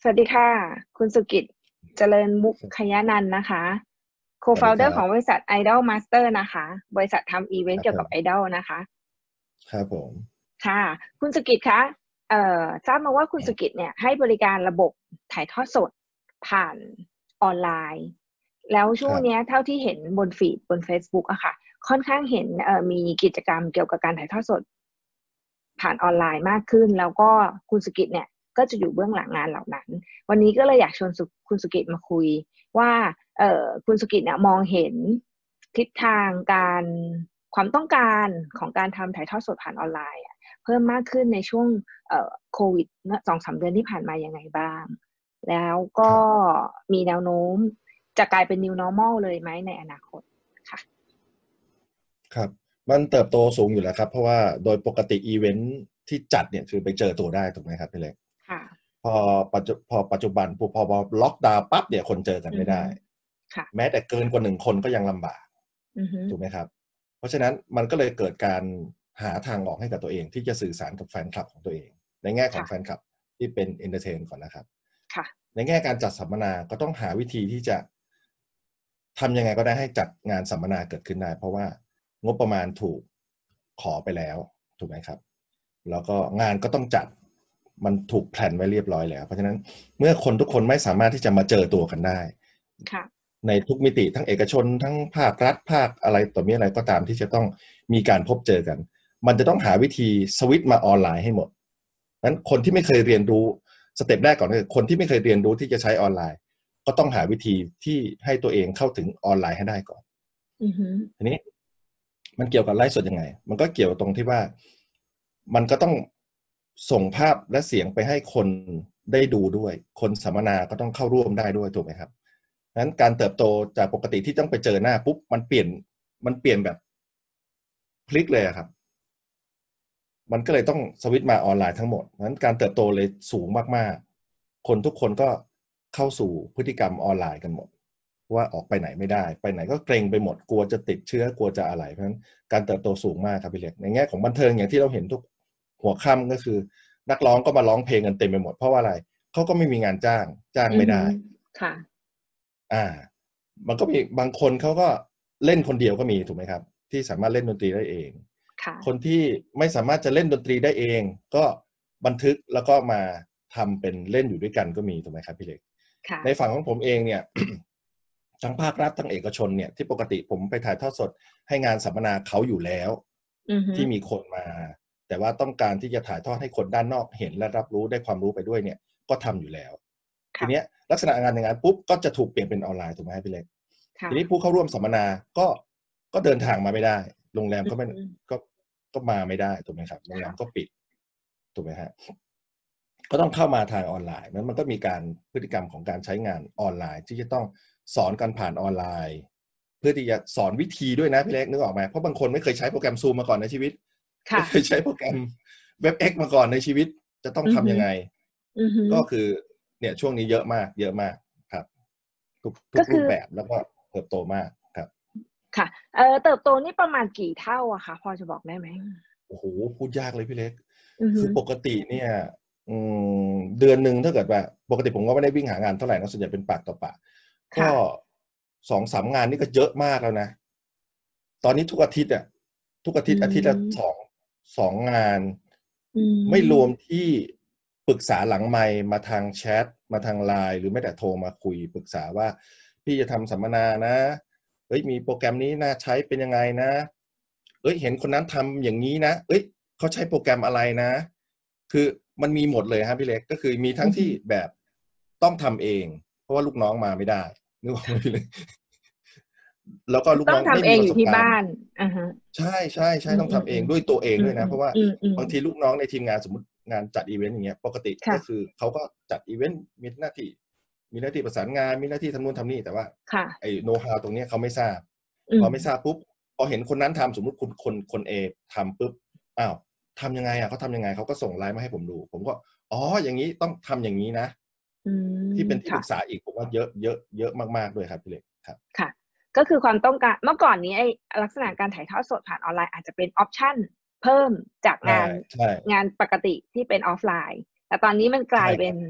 สวัสดีค่ะคุณสุกิจเจริญมุขยนันท์นะคะสวัสดีค Co-founder รับของบริษัท Idol Master นะคะบริษัททำอีเวนต์เกี่ยวกับครับผม Idol นะคะครับผมค่ะคุณสุกิจคะทราบมาว่าคุณสุกิจเนี่ยให้บริการระบบถ่ายทอดสดผ่านออนไลน์แล้วช่วงเนี้ยครับเท่าที่เห็นบนฟีดบน Facebook อะค่ะค่อนข้างเห็นมีกิจกรรมเกี่ยวกับการถ่ายทอดสดผ่านออนไลน์มากขึ้นแล้วก็คุณสุกิจเนี่ยก็จะอยู่เบื้องหลังงานเหล่านั้นวันนี้ก็เลยอยากชวนคุณสุกิจมาคุยว่าคุณสุกิจเนี่ยมองเห็นทิศทางการความต้องการของการทำถ่ายทอดสดผ่านออนไลน์เพิ่มมากขึ้นในช่วงโควิด2-3 เดือนที่ผ่านมายังไงบ้างแล้วคก็รับมีแนวโน้มจะกลายเป็น new normal เลยไหมในอนาคตค่ะครับมันเติบโตสูงอยู่แล้วครับเพราะว่าโดยปกติอีเวนท์ที่จัดเนี่ยคือไปเจอตัวได้ถูกไหมครับพี่เล็กค่ะพอปัจจุบันพอล็อกดาวน์ปั๊บเนี่ยคนเจอกันอือฮึไม่ได้ค่ะแม้แต่เกินกว่า1 คนก็ยังลำบากอือฮึถูกไหมครับเพราะฉะนั้นมันก็เลยเกิดการหาทางออกให้กับตัวเองที่จะสื่อสารกับแฟนคลับของตัวเองในแง่ของค่ะแฟนคลับที่เป็นเอนเตอร์เทนก่อนนะครับค่ะในแง่การจัดสัมมนาก็ต้องหาวิธีที่จะทำยังไงก็ได้ให้จัดงานสัมมนาเกิดขึ้นได้เพราะว่างบประมาณถูกขอไปแล้วถูกไหมครับแล้วก็งานก็ต้องจัดมันถูกแพลนไว้เรียบร้อยแล้วเพราะฉะนั้นเมื่อคนทุกคนไม่สามารถที่จะมาเจอตัวกันได้ค่ะในทุกมิติทั้งเอกชนทั้งภาครัฐภาคอะไรต่อมีอะไรก็ตามที่จะต้องมีการพบเจอกันมันจะต้องหาวิธีสวิตช์มาออนไลน์ให้หมดนั้นคนที่ไม่เคยเรียนรู้สเต็ปแรกก่อนคือคนที่ไม่เคยเรียนรู้ที่จะใช้ออนไลน์ก็ต้องหาวิธีที่ให้ตัวเองเข้าถึงออนไลน์ให้ได้ก่อนอือฮึทีนี้มันเกี่ยวกับไลฟ์สดยังไงมันก็เกี่ยวตรงที่ว่ามันก็ต้องส่งภาพและเสียงไปให้คนได้ดูด้วยคนสัมมนาก็ต้องเข้าร่วมได้ด้วยถูกไหมครับนั้นการเติบโตจากปกติที่ต้องไปเจอหน้าปุ๊บมันเปลี่ยนแบบพลิกเลยครับมันก็เลยต้องสวิตช์มาออนไลน์ทั้งหมดนั้นการเติบโตเลยสูงมากๆคนทุกคนก็เข้าสู่พฤติกรรมออนไลน์กันหมดว่าออกไปไหนไม่ได้ไปไหนก็เกรงไปหมดกลัวจะติดเชื้อกลัวจะอะไรเพราะฉะนั้นการเติบโตสูงมากครับพี่เล็กในแง่ของบันเทิงอย่างที่เราเห็นทุกหัวค่ำก็คือนักร้องก็มาร้องเพลงกันเต็มไปหมดเพราะว่าอะไรเขาก็ไม่มีงานจ้างอือฮึไม่ได้ค่ะอ่ามันก็มีบางคนเขาก็เล่นคนเดียวก็มีถูกไหมครับที่สามารถเล่นดนตรีได้เองค่ะคนที่ไม่สามารถจะเล่นดนตรีได้เองก็บันทึกแล้วก็มาทำเป็นเล่นอยู่ด้วยกันก็มีถูกไหมครับพี่เล็กค่ะในฝั่งของผมเองเนี่ย ทั้งภาครัฐทั้งเอกชนเนี่ยที่ปกติผมไปถ่ายทอดสดให้งานสัมมนาเขาอยู่แล้วอือฮึที่มีคนมาแต่ว่าต้องการที่จะถ่ายทอดให้คนด้านนอกเห็นและรับรู้ได้ความรู้ไปด้วยเนี่ยก็ทำอยู่แล้วทีค่ะเนี้ยลักษณะงานในงานปุ๊บก็จะถูกเปลี่ยนเป็นออนไลน์ถูกไหมพี่เล็กค่ะทีนี้ผู้เข้าร่วมสัมมนาก็เดินทางมาไม่ได้โรงแรมอืก็ไม่มก็ก็มาไม่ได้ถูกไหมครับโรงแรค่ะมก็ปิดถูกไหมฮะก็ต้องเข้ามาทางออนไลน์มันก็มีการพฤติกรรมของการใช้งานออนไลน์ที่จะต้องสอนกันผ่านออนไลน์เพื่อที่จะสอนวิธีด้วยนะพี่เล็กนึกออกไหมเพราะบางคนไม่เคยใช้โปรแกรมซูมมาก่อนในชีวิตไม่ค่ะเคยใช้โปรแกรมเว็บเอ็กมาก่อนในชีวิตจะต้องอือฮึทำยังไงอือฮึก็คือเนี่ยช่วงนี้เยอะมากครับทุกรูปก็คือแบบแล้วก็เติบโตมากครับค่ะเติบโตนี่ประมาณกี่เท่าอะคะพอจะบอกได้ไหมโอ้โหพูดยากเลยพี่เล็กอือฮึคือปกติเนี่ยอืเดือนหนึ่งถ้าเกิดว่าปกติผมก็ไม่ได้วิ่งหางานเท่าไหร่นะส่วนใหญ่เป็นปากต่อปากก็ค่ะ 2-3 งานนี่ก็เยอะมากแล้วนะตอนนี้ทุกอาทิตย์อ่ะทุกอาอืทิตย์อาทิตย์ละมสองงานอืไม่รวมมที่ปรึกษาหลังไมค์มาทางแชทมาทางไลน์หรือแม้แต่โทรมาคุยปรึกษาว่าพี่จะทำสัมมนานะเฮ้ยมีโปรแกรมนี้น่าใช้เป็นยังไงนะ เอ้ยเห็นคนนั้นทำอย่างนี้นะเอ้ยเขาใช้โปรแกรมอะไรนะคือมันมีหมดเลยครับพี่เล็กก็คือมีทั้อือฮึงที่แบบต้องทำเองเพราะว่าลูกน้องมาไม่ได้นึกออกไหมพี่เล็กแล้วก็คือต้องลูกน้องไม่ทำเองอยู่มีประสบการณ์ที่บ้านอะฮะใช่อืต้องทำเองมด้วยตัวเองอืด้วยนะเพราะว่ามบางทีลูกน้องในทีมงานสมมติงานจัดอีเวนต์อย่างเงี้ยปกติก็คือค่ะเขาก็จัดอีเวนต์มีหน้าที่ประสานงานมีหน้าที่ทำนู่นทำนี่แต่ว่าค่ะไอ้โน้ตฮาวตรงเนี้ยเขาไม่ทราบอืมพอไม่ทราบปุ๊บพอเห็นคนนั้นทำสมมติคนเอทำปุ๊บอ้าวทำยังไงอ่ะเขาทำยังไงเขาก็ส่งไลน์มาให้ผมดูผมก็อ๋ออย่างนี้ต้องทำอย่างนี้นะอืที่มเป็นที่ปค่ะรึกษาอีกผมว่าเยอะมากๆด้วยครับพี่เล็กครับค่ะก็คือความต้องการเมื่อก่อนนี้ไอ้ลักษณะการถ่ายทอดสดผ่านออนไลน์อาจจะเป็นออปชั่นเพิ่มจากใช่งานใช่งานปกติที่เป็นออฟไลน์แต่ตอนนี้มันกลายเป็นใช่ครับ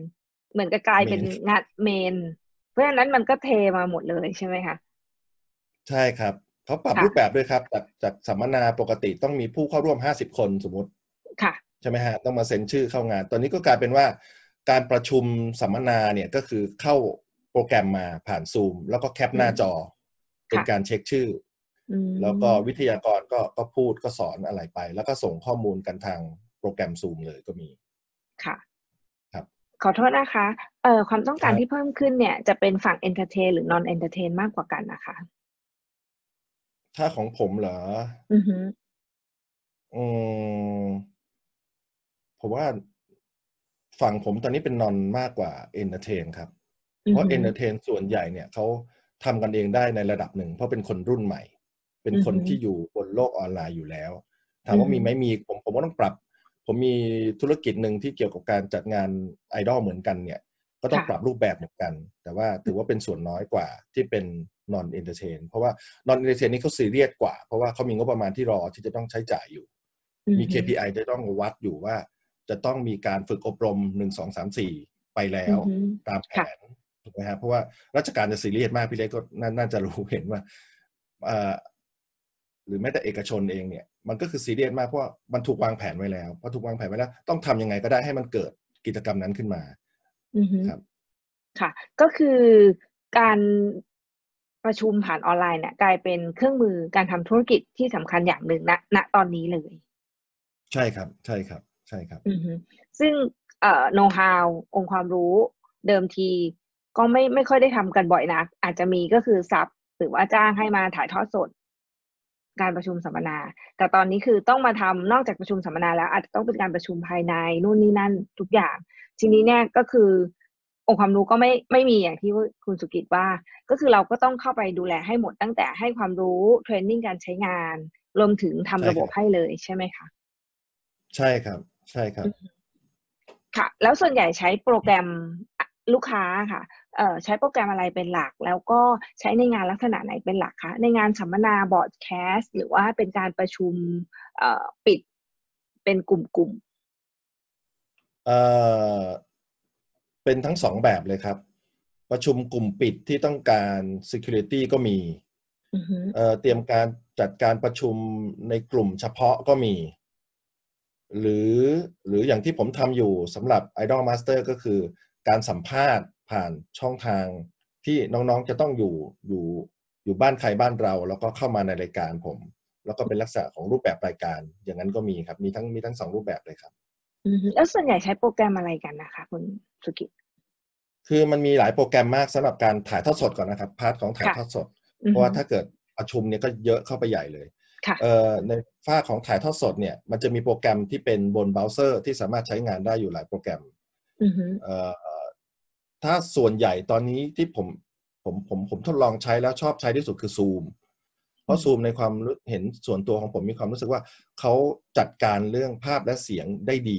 เหมือนกับกลายเมเป็นนงานเมนเพราะฉะนั้นมันก็เทมาหมดเลยใช่ไหมคะใช่ครับเขาปรับรูปแบบค่ะด้วยครับจากสัมมนาปกติต้องมีผู้เข้าร่วม50 คนสมมติค่ะใช่ไหมฮะต้องมาเซ็นชื่อเข้างานตอนนี้ก็กลายเป็นว่าการประชุมสัมมนาเนี่ยก็คือเข้าโปรแกรมมาผ่านซูมแล้วก็แคปอืมหน้าจอเป็นค่ะการเช็คชื่ออืแล้วก็วิมทยากรก็พูดก็สอนอะไรไปแล้วก็ส่งข้อมูลกันทางโปรแกรมซูมเลยก็มีค่ะครับขอโทษนะคะความต้องการที่ครับเพิ่มขึ้นเนี่ยจะเป็นฝั่ง entertain หรือ non entertain มากกว่ากันนะคะถ้าของผมเหรออือฮึอืมผมว่าฝั่งผมตอนนี้เป็นนอนมากกว่าเอนเตอร์เทนครับเพราะอือฮึเอนเตอร์เทนส่วนใหญ่เนี่ยเขาทำกันเองได้ในระดับหนึ่งเพราะเป็นคนรุ่นใหม่เป็นอือฮึคนที่อยู่บนโลกออนไลน์อยู่แล้วถามอือฮึว่ามีไหมมีผมก็ต้องปรับผมมีธุรกิจหนึ่งที่เกี่ยวกับการจัดงานไอดอลเหมือนกันเนี่ยก็ต้องค่ะปรับรูปแบบเหมือนกันแต่ว่าถือว่าเป็นส่วนน้อยกว่าที่เป็น non entertain เพราะว่า non entertain นี่เขาซีเรียสกว่าเพราะว่าเขามีงบประมาณที่รอที่จะต้องใช้จ่ายอยู่มีอือฮึ KPI จะต้องวัดอยู่ว่าจะต้องมีการฝึกอบรม1 2 3 4ไปแล้วอือฮึตามแผค่ะนถูกไหมครับเพราะว่าราชการจะซีเรียสมากพี่เล็กก็น่าจะรู้เห็นว่าเอ่อหรือแม้แต่เอกชนเองเนี่ยมันก็คือซีเรียสมากเพราะว่ามันถูกวางแผนไว้แล้วพอถูกวางแผนไว้แล้วต้องทำยังไงก็ได้ให้มันเกิดกิจกรรมนั้นขึ้นมาอือฮึครับค่ะก็คือการประชุมผ่านออนไลน์เนี่ยกลายเป็นเครื่องมือการทำธุรกิจที่สำคัญอย่างหนึ่งณตอนนี้เลยใช่ครับใช่ครับใช่ครับอือฮึซึ่งโน้ตฮาวองค์ความรู้เดิมทีก็ไม่ค่อยได้ทำกันบ่อยนักอาจจะมีก็คือซับหรือว่าจ้างให้มาถ่ายทอดสดการประชุมสัมมนาแต่ตอนนี้คือต้องมาทำนอกจากประชุมสัมมนาแล้วอาจจะต้องเป็นการประชุมภายในนู่นนี่นั่นทุกอย่างทีนี้เนี่ยก็คือองค์ความรู้ก็ไม่มีอย่างที่คุณสุกิตว่าก็คือเราก็ต้องเข้าไปดูแลให้หมดตั้งแต่ให้ความรู้เทรนนิ่งการใช้งานรวมถึงทำระบใช่ครับบให้เลยใช่ไหมคะใช่ครับใช่ครับค่ะแล้วส่วนใหญ่ใช้โปรแกรมลูกค้าค่ะใช้โปรแกรมอะไรเป็นหลักแล้วก็ใช้ในงานลักษณะไหนเป็นหลักคะในงานสัมมนาบอร์ดแคสต์หรือว่าเป็นการประชุมปิดเป็นกลุ่มเอ่อเป็นทั้งสองแบบเลยครับประชุมกลุ่มปิดที่ต้องการ Security ก็มีๆอือฮึเตรียมการจัดการประชุมในกลุ่มเฉพาะก็มีหรือหรืออย่างที่ผมทำอยู่สำหรับ Idol Master ก็คือการสัมภาษณ์ผ่านช่องทางที่น้องๆจะต้องอยู่บ้านใครบ้านเราแล้วก็เข้ามาในรายการผมแล้วก็เป็นลักษณะของรูปแบบรายการอย่างนั้นก็มีครับมีทั้งสองรูปแบบเลยครับอือฮึแล้วส่วนใหญ่ใช้โปรแกรมอะไรกันนะคะคุณสุกิตคือมันมีหลายโปรแกรมมากสำหรับการถ่ายทอดสดก่อนนะครับพาร์ทของถ่ายค่ะทอดสดอือฮึเพราะว่าถ้าเกิดประชุมเนี่ยก็เยอะเข้าไปใหญ่เลยค่ะในฝ้าของถ่ายทอดสดเนี่ยมันจะมีโปรแกรมที่เป็นบนเบราว์เซอร์ที่สามารถใช้งานได้อยู่หลายโปรแกรมอือฮึเอ่อถ้าส่วนใหญ่ตอนนี้ที่ผมทดลองใช้แล้วชอบใช้ที่สุดคือ Zoom เพอืราะม Zoom ในความเห็นส่วนตัวของผมมีความรู้สึกว่าเขาจัดการเรื่องภาพและเสียงได้ดี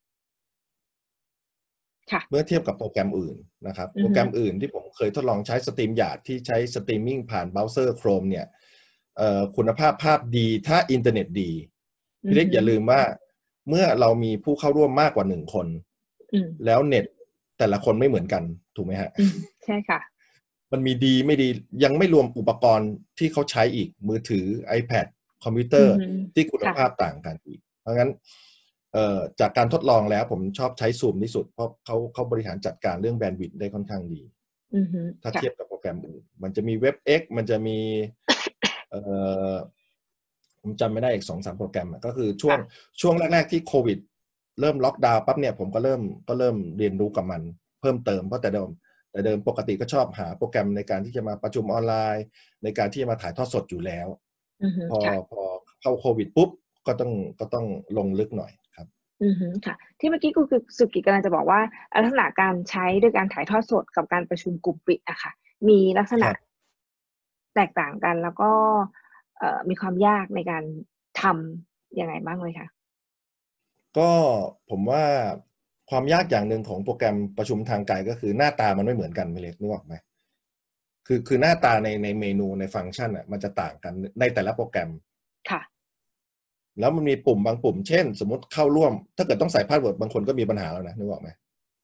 ค่ะเมื่อเทียบกับโปรแกรมอื่นนะครับอือฮึโปรแกรมอื่นที่ผมเคยทดลองใช้สตรีมยาร์ดที่ใช้สตรีมมิ่งผ่านเบราว์เซอร์ Chrome เนี่ยคุณภาพภาพดีถ้าอินเทอร์เน็ตดีอืพี่เล็กอฮึอย่าลืมว่าเมื่อเรามีผู้เข้าร่วมมากกว่า1 คนอืมแล้วเน็ตแต่ละคนไม่เหมือนกันถูกไหมฮะอืมใช่ค่ะมันมีดีไม่ดียังไม่รวมอุปกรณ์ที่เขาใช้อีกมือถือ iPad คอมพิวเตอร์อือฮึที่คุณค่ะภาพต่างกันอีกเพราะงั้นจากการทดลองแล้วผมชอบใช้ Zoom ที่สุดเพราะเขาบริหารจัดการเรื่องแบนด์วิดต์ได้ค่อนข้างดีอือฮึถ้าค่ะเทียบกับโปรแกรมอื่นมันจะมี WebEx มันจะมีเอ่อผมจำไม่ได้อีก2-3โปรแกรมก็คือช่วงค่ะช่วงแรกๆที่โควิดเริ่มล็อกดาวน์ปั๊บเนี่ยผมก็เริ่มเรียนรู้กับมันเพิ่มเติมเพราะแต่เดิมปกติก็ชอบหาโปรแกรมในการที่จะมาประชุมออนไลน์ในการที่จะมาถ่ายทอดสดอยู่แล้วอือฮึพอค่ะพอเข้าโควิดปุ๊บก็ต้องลงลึกหน่อยครับอือฮึค่ะที่เมื่อกี้คือสุกิกำลังจะบอกว่าลักษณะการใช้โดยการถ่ายทอดสดกับการประชุมกลุ่มปิดอะค่ะมีลักษณะครับแตกต่างกันแล้วก็มีความยากในการทำยังไงบ้างเลยคะก็ผมว่าความยากอย่างหนึ่งของโปรแกรมประชุมทางไกลก็คือหน้าตามันไม่เหมือนกันไม่เล็กนึกออกไหมคือหน้าตาในเมนูในฟังก์ชันอ่ะมันจะต่างกันในแต่ละโปรแกรมค่ะแล้วมันมีปุ่มบางปุ่มเช่นสมมติเข้าร่วมถ้าเกิดต้องใส่พาสเวิร์ดบางคนก็มีปัญหาแล้วนะนึกออกไหม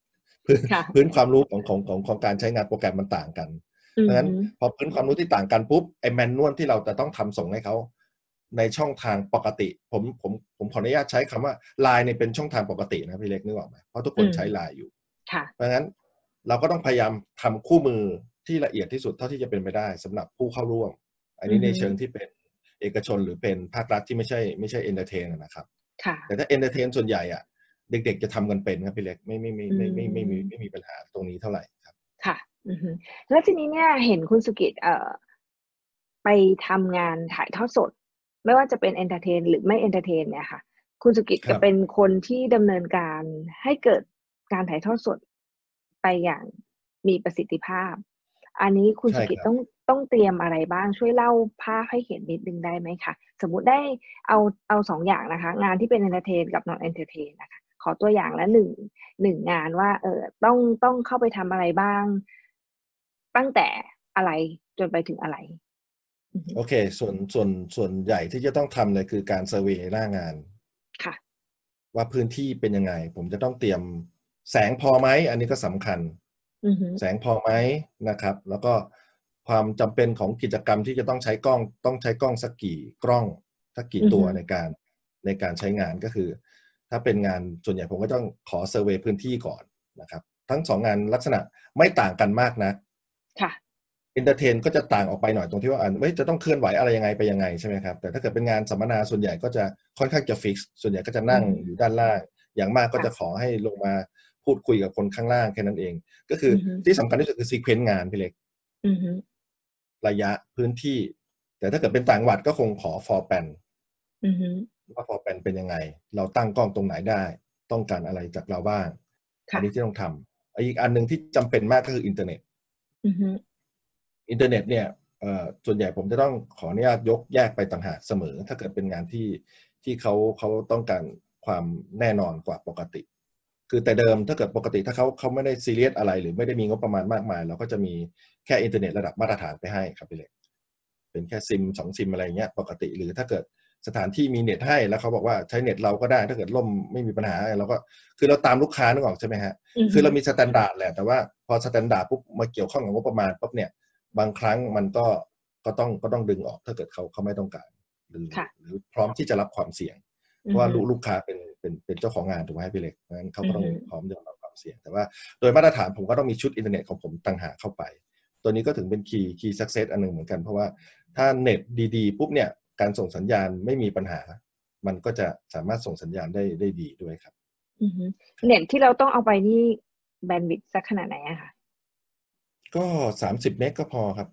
พื้นความรู้ของการใช้งานโปรแกรมมันต่างกันดังนั้นพอพื้นความรู้ที่ต่างกันปุ๊บไอ้แมนนวลที่เราจะต้องทำส่งให้เขาในช่องทางปกติผมขออนุญาตใช้คำว่า LINE เนี่ยเป็นช่องทางปกตินะพี่เล็กนึกออกไหมเพราะทุกคนใช้ LINE อยู่เพราะงั้นเราก็ต้องพยายามทำคู่มือที่ละเอียดที่สุดเท่าที่จะเป็นไปได้สำหรับผู้เข้าร่วมอันนี้ในเชิงที่เป็นเอกชนหรือเป็นภาครัฐที่ไม่ใช่เอนเตอร์เทนนะครับแต่ถ้าเอนเตอร์เทนส่วนใหญ่อ่ะเด็กๆจะทำกันเป็นครับพี่เล็กไม่มีปัญหาตรงนี้เท่าไหร่ครับค่ะแล้วทีนี้เนี่ยเห็นคุณสุกิจไปทำงานถ่ายทอดสดไม่ว่าจะเป็นเอนเตอร์เทนหรือไม่เอนเตอร์เทนเนี่ยค่ะคุณสุกิจจะเป็นคนที่ดำเนินการให้เกิดการถ่ายทอดสดไปอย่างมีประสิทธิภาพอันนี้คุณสุกิจต้องเตรียมอะไรบ้างช่วยเล่าภาพให้เห็นนิดนึงได้ไหมคะสมมุติได้เอาสองอย่างนะคะงานที่เป็นเอนเตอร์เทนกับนอนเอนเตอร์เทนนะคะขอตัวอย่างละหนึ่งงานว่าต้องเข้าไปทำอะไรบ้างตั้งแต่อะไรจนไปถึงอะไรโอเคส่วนใหญ่ที่จะต้องทำเลยคือการเซอร์เวย์หน้างานค่ะว่าพื้นที่เป็นยังไงผมจะต้องเตรียมแสงพอไหมอันนี้ก็สำคัญแสงพอไหมนะครับแล้วก็ความจำเป็นของกิจกรรมที่จะต้องใช้กล้องสักกี่กล้องสักกี่ตัวในการใช้งานก็คือถ้าเป็นงานส่วนใหญ่ผมก็ต้องขอเซอร์เวย์พื้นที่ก่อนนะครับทั้งสองงานลักษณะไม่ต่างกันมากนะค่ะเอนเตอร์เทนก็จะต่างออกไปหน่อยตรงที่ว่าจะต้องเคลื่อนไหวอะไรยังไงไปยังไงใช่ไหมครับแต่ถ้าเกิดเป็นงานสัมมนาส่วนใหญ่ก็จะค่อนข้างจะฟิกซ์ส่วนใหญ่ก็จะนั่งอยู่ด้านล่างอย่างมากก็จะขอให้ลงมาพูดคุยกับคนข้างล่างแค่นั้นเองก็คือที่สำคัญที่สุดคือซีเควนซ์งานพี่เล็กระยะพื้นที่แต่ถ้าเกิดเป็นต่างจังหวัดก็คงขอฟอร์แปนว่าฟอร์แปนเป็นยังไงเราตั้งกล้องตรงไหนได้ต้องการอะไรจากเราบ้างอันนี้ที่ต้องทำอีกอันหนึ่งที่จำเป็นมากก็คืออินเทอร์เน็ตอินเทอร์เน็ตเนี่ยส่วนใหญ่ผมจะต้องขออนุญาตยกแยกไปต่างหากเสมอถ้าเกิดเป็นงานที่เขาต้องการความแน่นอนกว่าปกติคือแต่เดิมถ้าเกิดปกติถ้าเขาไม่ได้ซีเรียสอะไรหรือไม่ได้มีงบประมาณมากมายเราก็จะมีแค่อินเทอร์เน็ตระดับมาตรฐานไปให้ครับพี่เล็กเป็นแค่ซิม2 ซิมอะไรเงี้ยปกติหรือถ้าเกิดสถานที่มีเน็ตให้แล้วเขาบอกว่าใช้เน็ตเราก็ได้ถ้าเกิดล่มไม่มีปัญหาเราก็คือเราตามลูกค้านึกออกใช่ไหมฮะคือเรามีสแตนดาร์ดแหละแต่ว่าพอสแตนดาร์ดปุ๊บมาเกี่ยวข้องกับงบประมาณปุ๊บเนี่ยบางครั้งมันก็ต้องดึงออกถ้าเกิดเขาไม่ต้องการหรือพร้อมที่จะรับความเสี่ยงเพราะว่าลูกค้าเป็นเจ้าของงานถูกไหมพี่เล็กงั้นเขาก็ต้องพร้อมจะรับความเสี่ยงแต่ว่าโดยมาตรฐานผมก็ต้องมีชุดอินเทอร์เน็ตของผมต่างหากเข้าไปตัวนี้ก็ถึงเป็นคีย์ success อันหนึ่งเหมือนกันเพราะว่าถ้าเน็ตดีๆปุ๊บเนี่ยการส่งสัญญาณไม่มีปัญหามันก็จะสามารถส่งสัญญาณได้ดีด้วยครับเน็ตที่เราต้องเอาไปนี่แบนด์วิดต์สักขนาดไหนอะคะก็30 เมกก็พอครับ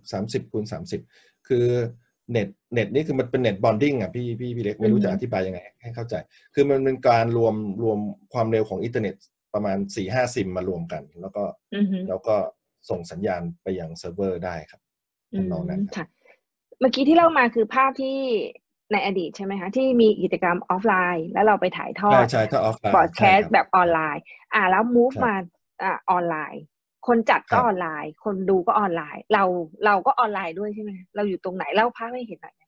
30x30คือเน็ตนี่คือมันเป็นเน็ตบอนดิ้งอ่ะพี่เล็กไม่รู้จะอธิบายยังไงให้เข้าใจคือมันเป็นการรวมความเร็วของอินเทอร์เน็ตประมาณ 4-5 ซิมมารวมกันแล้วก็ส่งสัญญาณไปยังเซิร์ฟเวอร์ได้ครับทำนองนั้นค่ะเมื่อกี้ที่เล่ามาคือภาพที่ในอดีตใช่ไหมคะที่มีกิจกรรมออฟไลน์แล้วเราไปถ่ายทอดใช่ถ้าออฟไลน์บอดแคสต์แบบออนไลน์แล้วมูฟมาออนไลน์คนจัดก็ออนไลน์คนดูก็ออนไลน์เราก็ออนไลน์ด้วยใช่ไหมเราอยู่ตรงไหนเล่าภาพให้เห็นหน่อย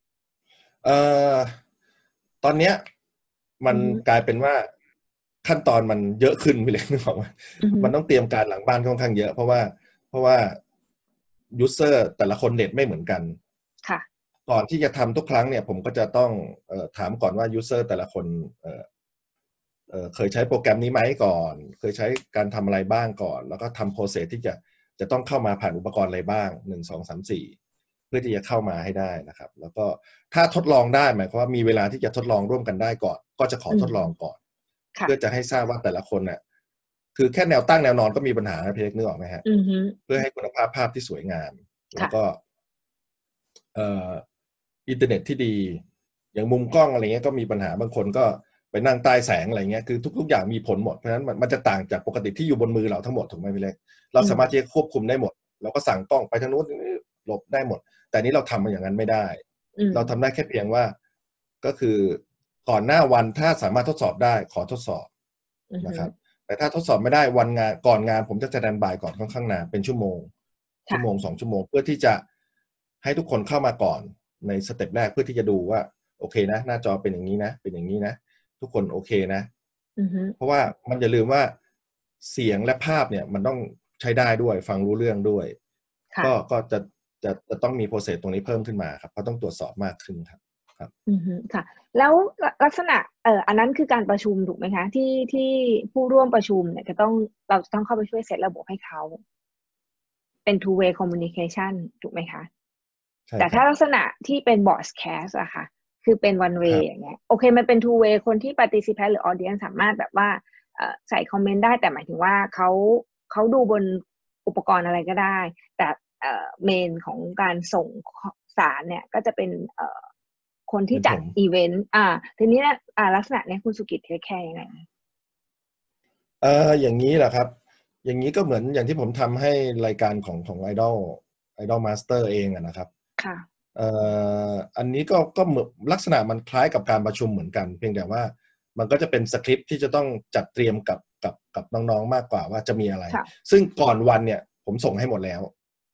ตอนเนี้ยมันกลายเป็นว่าขั้นตอนมันเยอะขึ้นไปเลยนึกออกไหมมันต้องเตรียมการหลังบ้านค่อนข้างเยอะเพราะว่ายูเซอร์แต่ละคนเน็ตไม่เหมือนกันค่ะก่อนที่จะทำทุกครั้งเนี่ยผมก็จะต้องถามก่อนว่ายูเซอร์แต่ละคนเคยใช้โปรแกรมนี้ไหมก่อนเคยใช้การทำอะไรบ้างก่อนแล้วก็ทำโปรเซสที่จะต้องเข้ามาผ่านอุปกรณ์อะไรบ้าง1 2 3 4เพื่อที่จะเข้ามาให้ได้นะครับแล้วก็ถ้าทดลองได้หมายความว่ามีเวลาที่จะทดลองร่วมกันได้ก่อนก็จะขอทดลองก่อนเพื่อจะให้ทราบว่าแต่ละคนน่ะคือแค่แนวตั้งแนวนอนก็มีปัญหาพี่เล็กนึกออกไหมฮะเพื่อให้คุณภาพภาพที่สวยงามแล้วก็อินเทอร์เน็ตที่ดีอย่างมุมกล้องอะไรเงี้ยก็มีปัญหาบางคนก็ไปนั่งใต้แสงอะไรเงี้ยคือทุกอย่างมีผลหมดเพราะฉะนั้นมันจะต่างจากปกติที่อยู่บนมือเราทั้งหมดถูกไหมพี่เล็กเราสามารถที่จะควบคุมได้หมดเราก็สั่งกล้องไปทางนู้นหลบได้หมดแต่นี้เราทำมันอย่างนั้นไม่ได้เราทำได้แค่เพียงว่าก็คือก่อนหน้าวันถ้าสามารถทดสอบได้ขอทดสอบนะครับแต่ถ้าทดสอบไม่ได้วันงานก่อนงานผมจะสแตนด์บายก่อนค่อนข้างนานเป็นชั่วโมง2 ชั่วโมงเพื่อที่จะให้ทุกคนเข้ามาก่อนในสเต็ปแรกเพื่อที่จะดูว่าโอเคนะหน้าจอเป็นอย่างนี้นะเป็นอย่างนี้นะทุกคนโอเคนะเพราะว่ามันอย่าลืมว่าเสียงและภาพเนี่ยมันต้องใช้ได้ด้วยฟังรู้เรื่องด้วยก็จะต้องมีโปรเซสตรงนี้เพิ่มขึ้นมาครับเพราะต้องตรวจสอบมากขึ้นครับค่ะแล้วลักษณะอันนั้นคือการประชุมถูกไหมคะที่ผู้ร่วมประชุมเนี่ยเราจะต้องเข้าไปช่วยเซตระบบให้เขาเป็น two way communication ถูกไหมคะแต่ถ้าลักษณะที่เป็น broadcast อะค่ะคือเป็น one way อย่างเงี้ยโอเคมันเป็น two way คนที่ participant หรือ audience สามารถแบบว่าใส่คอมเมนต์ได้แต่หมายถึงว่าเขาดูบนอุปกรณ์อะไรก็ได้แต่เมนของการส่งสารเนี่ยก็จะเป็นคนที่จัดอีเวนต์ทีนี้นะลักษณะนี้คุณสุกิจเทคแคร์ยังไงอย่างนี้แหละครับอย่างนี้ก็เหมือนอย่างที่ผมทำให้รายการของIdol Master เองนะครับค่ะอันนี้ก็เหมือนลักษณะมันคล้ายกับการประชุมเหมือนกันเพียงแต่ว่ามันก็จะเป็นสคริปต์ที่จะต้องจัดเตรียมกับน้องๆมากกว่าว่าจะมีอะไรซึ่งก่อนวันเนี่ยผมส่งให้หมดแล้ว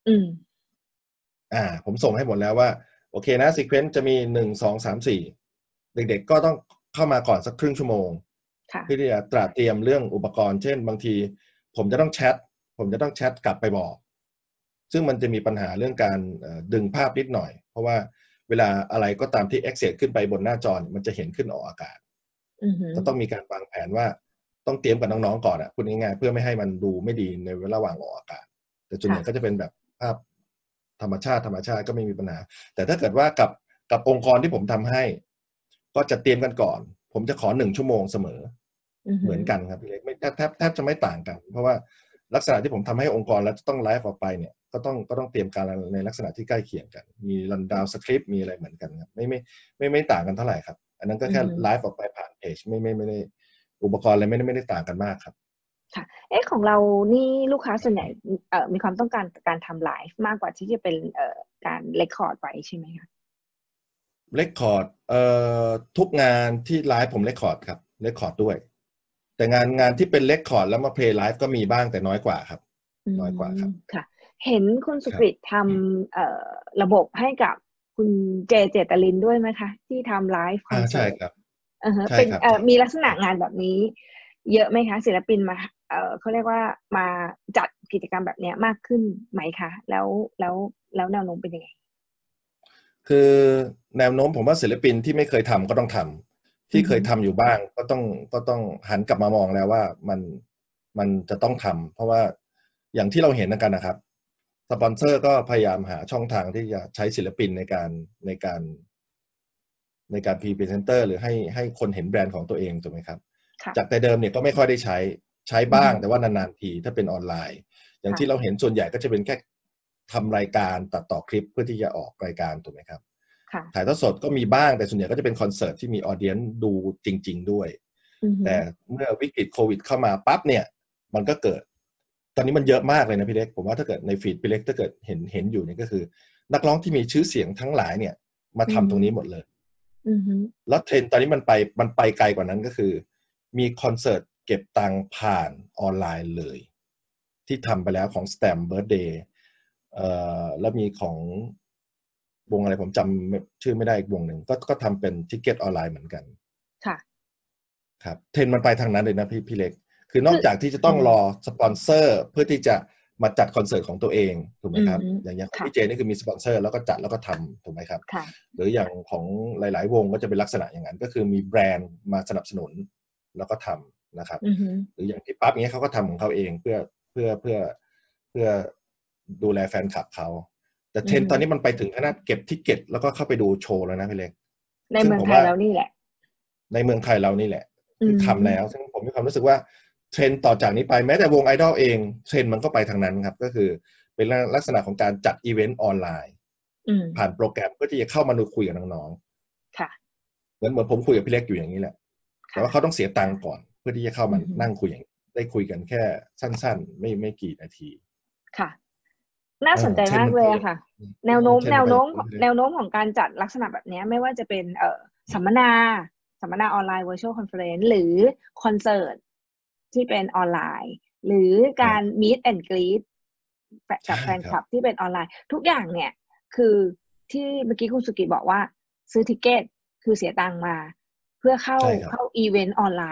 ผมส่งให้หมดแล้วว่าโอเคนะซีเควนซ์จะมี1 2 3 4เด็กๆก็ต้องเข้ามาก่อนสักครึ่งชั่วโมงเพื่อที่จะตระเตรียมเรื่องอุปกรณ์เช่นบางทีผมจะต้องแชทกลับไปบอกซึ่งมันจะมีปัญหาเรื่องการดึงภาพนิดหน่อยเพราะว่าเวลาอะไรก็ตามที่ access ขึ้นไปบนหน้าจอมันจะเห็นขึ้นออกอากาศก็ต้องมีการวางแผนว่าต้องเตรียมกับน้องๆก่อนพูดง่ายๆเพื่อไม่ให้มันดูไม่ดีในระหว่างออกอากาศแต่ส่วนใหญ่ก็จะเป็นแบบภาพธรรมชาติก็ไม่มีปัญหาแต่ถ้าเกิดว่ากับองค์กรที่ผมทำให้ก็จะเตรียมกันก่อนผมจะขอ1 ชั่วโมงเสมอเหมือนกันครับพี่เล็กไม่แทบจะไม่ต่างกันเพราะว่าลักษณะที่ผมทำให้องค์กรแล้วจะต้องไลฟ์ออกไปเนี่ยก็ต้องเตรียมการในลักษณะที่ใกล้เคียงกันมีรันดาวสคริปต์มีอะไรเหมือนกันครับไม่ต่างกันเท่าไหร่ครับอันนั้นก็แค่ไลฟ์ออกไปผ่านเพจไม่ได้อุปกรณ์อะไรไม่ได้ต่างกันมากครับค่ะของเรานี่ลูกค้าส่วนใหญ่มีความต้องการการทำไลฟ์มากกว่าที่จะเป็นการเรคคอร์ดไว้ใช่ไหมคะเรคคอร์ดทุกงานที่ไลฟ์ผมเรคคอร์ดครับเรคคอร์ดด้วยแต่งานที่เป็นเรคคอร์ดแล้วมาเพลย์ไลฟ์ก็มีบ้างแต่น้อยกว่าครับน้อยกว่าครับค่ะเห็นคุณสุกฤตทำระบบให้กับคุณเจตลินด้วยไหมคะที่ทำไลฟ์คอนเสิร์ตใช่ครับเป็นมีลักษณะงานแบบนี้เยอะไหมคะศิลปินมาเขาเรียกว่ามาจัดกิจกรรมแบบนี้มากขึ้นไหมคะแล้วแนวโน้มเป็นยังไงคือแนวโน้มผมว่าศิลปินที่ไม่เคยทำก็ต้องทำที่เคยทำอยู่บ้างก็ต้องหันกลับมามองแล้วว่ามันจะต้องทำเพราะว่าอย่างที่เราเห็นกันนะครับสปอนเซอร์ก็พยายามหาช่องทางที่จะใช้ศิลปินในการพรีเซนเตอร์หรือให้คนเห็นแบรนด์ของตัวเองถูกไหมครับจากแต่เดิมเนี่ยก็ไม่ค่อยได้ใช้บ้างแต่ว่านานๆทีถ้าเป็นออนไลน์อย่างที่เราเห็นส่วนใหญ่ก็จะเป็นแค่ทำรายการตัดต่อคลิปเพื่อที่จะออกรายการถูกไหมครับถ่ายทอดสดก็มีบ้างแต่ส่วนใหญ่ก็จะเป็นคอนเสิร์ตที่มีออเดียนดูจริงๆด้วยแต่เมื่อวิกฤตโควิดเข้ามาปั๊บเนี่ยมันก็เกิดตอนนี้มันเยอะมากเลยนะพี่เล็กผมว่าถ้าเกิดในฟีดพี่เล็กถ้าเกิดเห็นอยู่เนี่ยก็คือนักร้องที่มีชื่อเสียงทั้งหลายเนี่ยมาทำตรงนี้หมดเลยแล้วเทรนด์ตอนนี้มันไปไกลกว่านั้นก็คือมีคอนเสิร์ตเก็บตังค์ผ่านออนไลน์เลยที่ทำไปแล้วของ Stamp Birthday แล้วมีของวงอะไรผมจำชื่อไม่ได้อีกวงหนึ่งก็ทำเป็นทิกเก็ตออนไลน์เหมือนกันค่ะครับเทรนด์มันไปทางนั้นเลยนะพี่เล็กคือนอกจากที่จะต้องรอสปอนเซอร์เพื่อที่จะมาจัดคอนเสิร์ตของตัวเองถูกไหมครับอย่างของพี่เจนี่คือมีสปอนเซอร์แล้วก็จัดแล้วก็ทำถูกไหมครับหรืออย่างของหลายๆวงก็จะเป็นลักษณะอย่างนั้นก็คือมีแบรนด์มาสนับสนุนแล้วก็ทำนะครับหรืออย่างที่ปั๊บเงี้ยเขาก็ทำของเขาเองเพื่อดูแลแฟนคลับเขาแต่เทรนตอนนี้มันไปถึงขนาดเก็บทิกเก็ตแล้วก็เข้าไปดูโชว์แล้วนะพี่เล็กในเมืองไทยเรานี่แหละในเมืองไทยเรานี่แหละคือทำแล้วซึ่งผมมีความรู้สึกว่าเทรนต่อจากนี้ไปแม้แต่วงไอดอลเองเทรนมันก็ไปทางนั้นครับก็คือเป็นลักษณะของการจัดอีเวนต์ออนไลน์ผ่านโปรแกรมเพื่อที่จะเข้ามาคุยกับน้องๆค่ะเหมือนผมคุยกับพี่เล็กอยู่อย่างนี้แหละแต่ว่าเขาต้องเสียตังค์ก่อนเพื่อที่จะเข้ามานั่งคุยอย่างได้คุยกันแค่สั้นๆไม่กี่นาทีค่ะน่าสนใจมากเลยอะค่ะแนวโน้มของการจัดลักษณะแบบนี้ไม่ว่าจะเป็นสัมมนาออนไลน์ virtual conference หรือคอนเสิร์ตที่เป็นออนไลน์หรือการ meet and greet กับแฟนคลับที่เป็นออนไลน์ทุกอย่างเนี่ยคือที่เมื่อกี้คุณสุกิบอกว่าซื้อทิเกตคือเสียตังค์มาเพื่อเข้าอีเวนต์ออนไลน์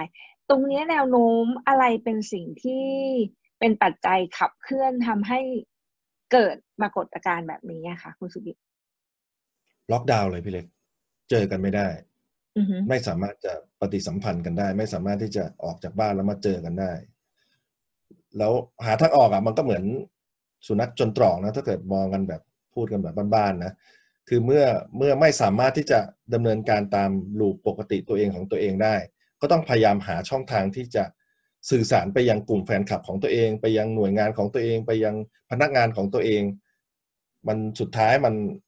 ตรงนี้แนวโน้มอะไรเป็นสิ่งที่เป็นปัจจัยขับเคลื่อนทำให้เกิดปรากฏการณ์แบบนี้อะค่ะคุณสุกิตล็อกดาวน์เลยพี่เล็กเจอกันไม่ได้ไม่สามารถจะปฏิสัมพันธ์กันได้ไม่สามารถที่จะออกจากบ้านแล้วมาเจอกันได้แล้วหาทางออกอ่ะมันก็เหมือนสุนัขจนตรอกนะถ้าเกิดมองกันแบบพูดกันแบบบ้านๆนะคือเมื่อไม่สามารถที่จะดำเนินการตามลูปปกติตัวเองของตัวเองได้ก็ต้องพยายามหาช่องทางที่จะสื่อสารไปยังกลุ่มแฟนคลับของตัวเองไปยังหน่วยงานของตัวเองไปยังพนักงานของตัวเองมันสุดท้าย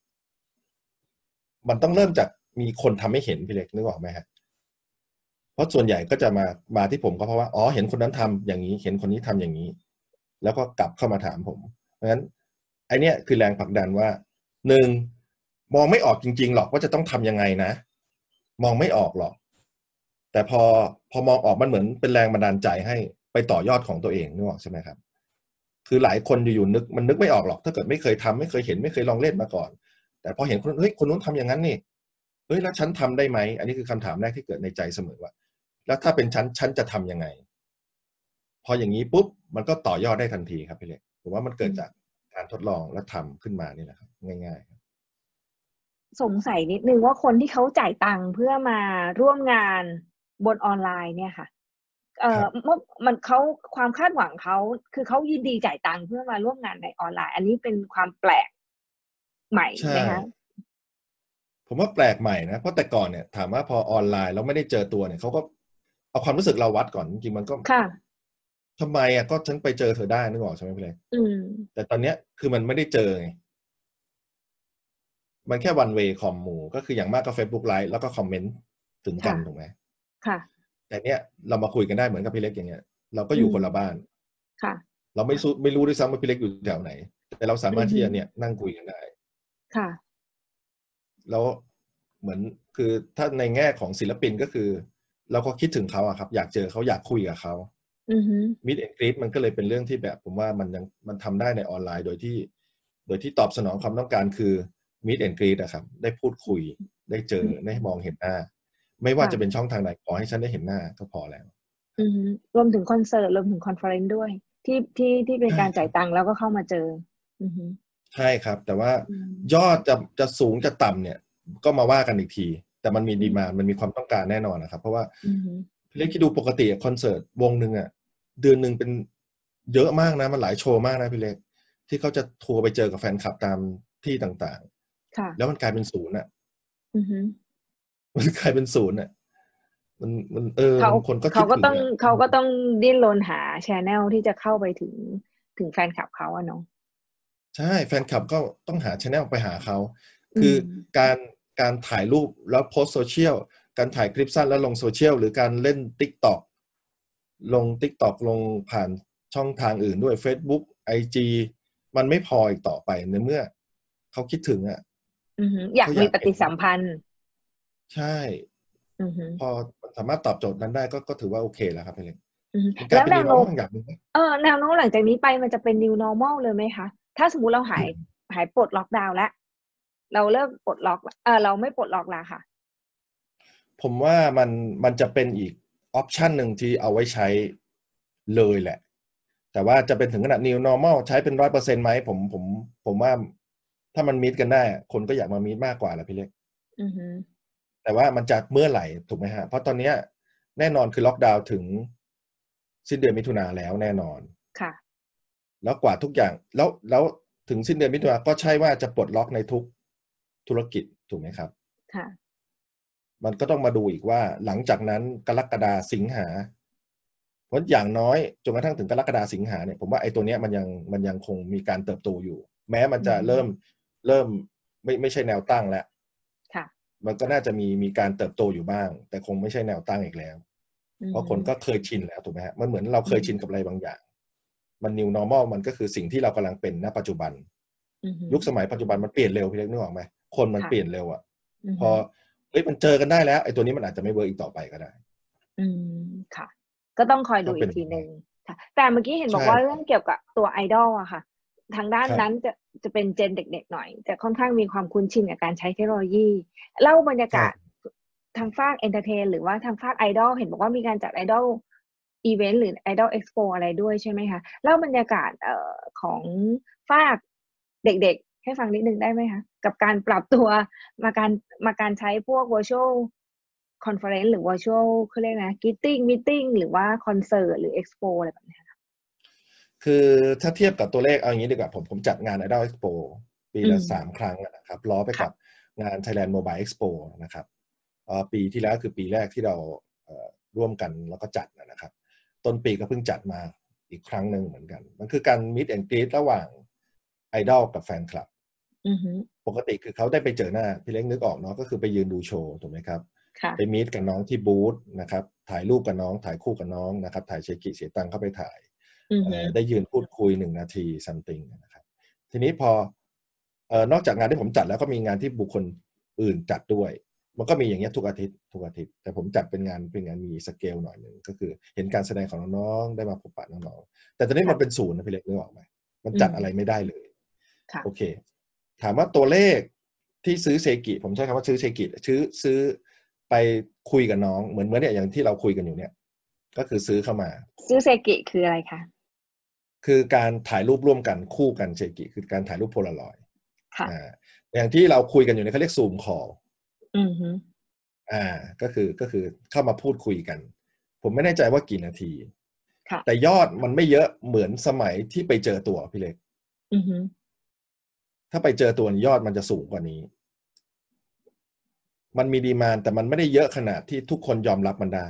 มันต้องเริ่มจากมีคนทำให้เห็นพี่เล็กนึกออกไหมฮะเพราะส่วนใหญ่ก็จะมาที่ผมก็เพราะว่าอ๋อเห็นคนนั้นทำอย่างนี้เห็นคนนี้ทำอย่างนี้แล้วก็กลับเข้ามาถามผมเพราะฉะนั้นไอเนี้ยคือแรงผลักดันว่าหนึ่งมองไม่ออกจริงๆหรอกว่าจะต้องทำยังไงนะมองไม่ออกหรอกแต่พอมองออกมันเหมือนเป็นแรงบันดาลใจให้ไปต่อยอดของตัวเองนึกออกใช่ไหมครับคือหลายคนอยู่ๆนึกไม่ออกหรอกถ้าเกิดไม่เคยทำไม่เคยเห็นไม่เคยลองเล่นมาก่อนแต่พอเห็นคนเฮ้ยคนนู้นทำอย่างนั้นนี่เฮ้ยแล้วฉันทำได้ไหมอันนี้คือคำถามแรกที่เกิดในใจเสมอว่าแล้วถ้าเป็นฉันจะทำยังไงพออย่างนี้ปุ๊บมันก็ต่อยอดได้ทันทีครับพี่เล็กผมว่ามันเกิดจากการทดลองและทำขึ้นมานี่แหละครับง่ายสงสัยนิดนึงว่าคนที่เขาจ่ายตังค์เพื่อมาร่วมงานบนออนไลน์เนี่ยค่ะๆครับเมื่อมันเขาความคาดหวังเขาคือเขายินดีจ่ายตังค์เพื่อมาร่วมงานในออนไลน์อันนี้เป็นความแปลกใหม่ใช่ไหมคะผมว่าแปลกใหม่นะเพราะแต่ก่อนเนี่ยถามว่าพอออนไลน์แล้วไม่ได้เจอตัวเนี่ยเขาก็เอาความรู้สึกเราวัดก่อนจริงๆมันก็ค่ะทำไมอ่ะก็ฉันไปเจอเธอได้นึกออกใช่ไหมพี่เล็กอืมแต่ตอนเนี้ยคือมันไม่ได้เจอไง มันแค่วันเวย์คอมมูก็คืออย่างมากก็ Facebook ไลฟ์แล้วก็คอมเมนต์ถึงกัค่ะนถูกไหมค่ะแต่เนี้ยเรามาคุยกันได้เหมือนกับพี่เล็กอย่างเงี้ยเราก็อือยู่คนละบ้านมค่ะเราไม่รู้ด้วยซ้ำว่าพี่เล็กอยู่แถวไหนแต่เราสาอือฮึมารถที่จะเนี่ยนั่งคุยกันได้ค่ะแล้วเหมือนคือถ้าในแง่ของศิลปินก็คือเราก็คิดถึงเขาอะครับอยากเจอเขาอยากคุยกับเขาอือฮึ Meet and Greet มันก็เลยเป็นเรื่องที่แบบผมว่ามันทำได้ในออนไลน์โดยที่ตอบสนองความต้องการคือ Meet and Greet อะครับได้พูดคุยได้เจอได้มองเห็นหน้าไม่ว่าจะเป็นค่ะช่องทางไหนขอให้ฉันได้เห็นหน้าก็พอแล้วอือฮึรวมถึงคอนเสิร์ตรวมถึงคอนเฟอเรนซ์ด้วยที่เป็นใช่การจ่ายครับตังค์แล้วก็เข้ามาเจออือฮึใช่ครับแต่ว่าอืมยอดจะสูงจะต่ำเนี่ยก็มาว่ากันอีกทีแต่มันมีอืมดีมานด์มันมีความต้องการแน่นอนนะครับเพราะว่าอือฮึพี่เล็กที่ดูปกติคอนเสิร์ตวงหนึ่งอ่ะเดือนหนึ่งเป็นเยอะมากนะมันหลายโชว์มากนะพี่เล็กที่เขาจะทัวร์ไปเจอกับแฟนคลับตามที่ต่างๆแล้วค่ะมันกลายเป็นศูนย์อ่ะอือฮึมันกลายเป็นศูนย์อ่ะมันเขามันคนก็เขาก็ต้องคิดถึงอ่ะเขาก็ต้องดิ้นรนหาชแนลที่จะเข้าไปถึงแฟนคลับเขาอะเนาะใช่แฟนคลับก็ต้องหาชแนลไปหาเขาอืคือมการการถ่ายรูปแล้วโพสโซเชียลการถ่ายคลิปสั้นแล้วลงโซเชียลหรือการเล่น TikTok ลง TikTok ลงผ่านช่องทางอื่นด้วย Facebook IG มันไม่พออีกต่อไปในเมื่อเขาคิดถึงอ่ะอือฮึอยากเขาอยากเห็นมีปฏิสัมพันธ์ใช่อือฮึพอสามารถตอบโจทย์นั้นได้ก็ถือว่าโอเคแล้วครับพี่เล็กอือฮึมันกลายเป็นแล้วแน new วโน้ม normal อย่างหนึ่งไหมแนวโน้มหลังจากนี้ไปมันจะเป็น new normal เลยไหมคะถ้าสมมุติเราหายปลดล็อกดาวน์แล้วเราเลิกปลดล็อกเราไม่ปลดล็อกแล้วค่ะผมว่ามันจะเป็นอีกออปชันหนึ่งที่เอาไว้ใช้เลยแหละแต่ว่าจะเป็นถึงขนาด new normal ใช้เป็น100%ไหมผมว่าถ้ามันมีดกันได้คนก็อยากมามีดมากกว่าแหละพี่เล็กอือฮึแต่ว่ามันจะเมื่อไหร่ถูกไหมฮะเพราะตอนนี้แน่นอนคือล็อกดาวน์ถึงสิ้นเดือนมิถุนาแล้วแน่นอนค่ะแล้วกว่าทุกอย่างแล้วถึงสิ้นเดือนมิถุนาก็ใช่ว่าจะปลดล็อกในทุกธุรกิจถูกไหมครับค่ะมันก็ต้องมาดูอีกว่าหลังจากนั้นกรกฎาสิงหาเพราะอย่างน้อยจนกระทั่งถึงกรกฎาสิงหาเนี่ยผมว่าไอ้ตัวเนี้ยมันยังคงมีการเติบโตอยู่แม้มันอือฮึจะเริ่มไม่ใช่แนวตั้งแล้วค่ะมันก็น่าจะมีการเติบโตอยู่บ้างแต่คงไม่ใช่แนวตั้งอีกแล้วอือฮึเพราะคนก็เคยชินแล้วถูกไหมฮะมันเหมือนเราอืมเคยชินกับอะไรบางอย่างมัน new normal มันก็คือสิ่งที่เรากำลังเป็นณปัจจุบันอือฮึยุคสมัยปัจจุบันมันเปลี่ยนเร็วพี่เล็กนึกออกไหมคนมันเปลี่ยนค่ะเร็วอ่ะอือฮึพอเฮ้ยมันเจอกันได้แล้วไอ้ตัวนี้มันอาจจะไม่เวิร์กอีกต่อไปก็ได้อืมค่ะก็ต้องคอยดูก็เป็นอีกทีหนึ่งค่ะแต่เมื่อกี้เห็นบอกใช่ว่าเรื่องเกี่ยวกับตัวไอดอลอะค่ะทางด้านครับนั้นจะเป็นเจนเด็กๆหน่อยจะค่อนข้างมีความคุ้นชินกับการใช้เทคโนโลยีเล่าบรรยากาศใช่ทางฝากเอนเตอร์เทนหรือว่าทางฝากไอดอลเห็นบอกว่ามีการจัดไอดอลอีเวนต์หรือไอดอลเอ็กซ์โปอะไรด้วยใช่ไหมคะเล่าบรรยากาศของฝากเด็กๆให้ฟังนิดนึงได้ไหมคะกับการปรับตัวมาการใช้พวก virtual conference หรือ virtual เขาเรียกนะ meeting หรือว่าคอนเสิร์ตหรือเอ็กซ์โปอะไรแบบนี้ค่ะคือถ้าเทียบกับตัวเลขเอาอย่างนี้ดีกว่าผมจัดงาน Idol Expo ปีละ3 ครั้งนะครับล้อไปกับงาน Thailand Mobile Expo นะครับปีที่แล้วคือปีแรกที่เราร่วมกันแล้วก็จัดนะครับต้นปีก็เพิ่งจัดมาอีกครั้งหนึ่งเหมือนกันมันคือการ meet and greet ระหว่างไอดอลกับแฟนคลับปกติคือเขาได้ไปเจอหน้าพี่เล็กนึกออกเนาะก็คือไปยืนดูโชว์ถูกไหมครับไปมีตกับน้องที่บูธนะครับถ่ายรูปกับน้องถ่ายคู่กับน้องนะครับถ่ายเชกิเสียตังเข้าไปถ่ายได้ยืนพูดคุย1 นาที something นะครับทีนี้พอนอกจากงานที่ผมจัดแล้วก็มีงานที่บุคคลอื่นจัดด้วยมันก็มีอย่างเงี้ยทุกอาทิตย์แต่ผมจัดเป็นงานมีสเกลหน่อยหนึ่งก็คือเห็นการแสดงของน้องๆได้มาพบปะน้องๆแต่ตอนนี้มันเป็นศูนย์นะพี่เล็กนึกออกไหมมันจัดอะไรไม่ได้เลยโอเคถามว่าตัวเลขที่ซื้อเซกิผมใช้คำว่าซื้อเซกิซื้อไปคุยกับน้องเหมือนเนี่ยอย่างที่เราคุยกันอยู่เนี่ยก็คือซื้อเข้ามาซื้อเซกิคืออะไรคะคือการถ่ายรูปร่วมกันคู่กันเซกิคือการถ่ายรูปโพลารอยด์อย่างที่เราคุยกันอยู่เนี่ยเขาเรียกซูมคอลก็คือเข้ามาพูดคุยกันผมไม่แน่ใจว่ากี่นาทีแต่ยอดมันไม่เยอะเหมือนสมัยที่ไปเจอตัวพี่เล็กถ้าไปเจอตัวยอดมันจะสูงกว่านี้มันมีดีมานด์แต่มันไม่ได้เยอะขนาดที่ทุกคนยอมรับมันได้